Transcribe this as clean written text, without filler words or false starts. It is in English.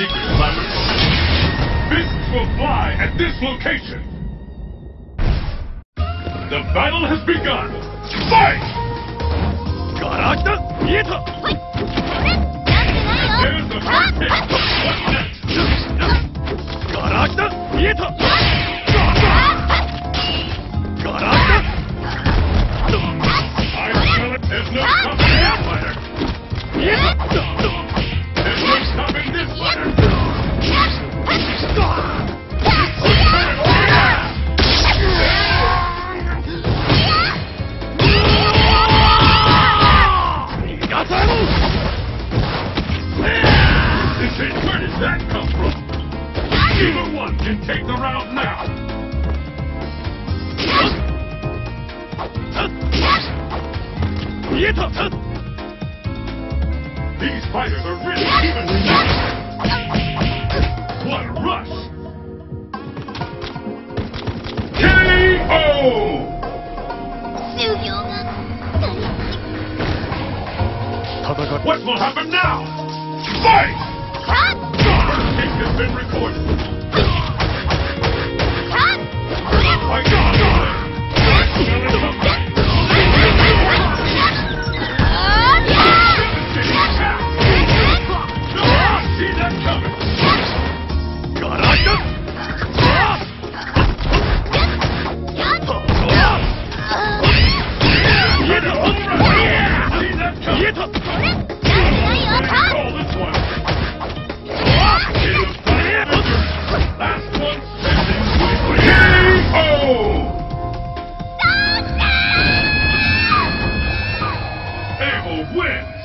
secret laboratory. Fists will fly at this location. The battle has begun. Fight! There's the first hit. What's next? I smell it. There's no stopping that fighter. There's no stopping this fighter. Where did that come from? Either one can take the round now. These fighters are really evenly matched. What a rush! KO! What will happen now? Fight! First kick has been recorded. My God! See that coming. Win!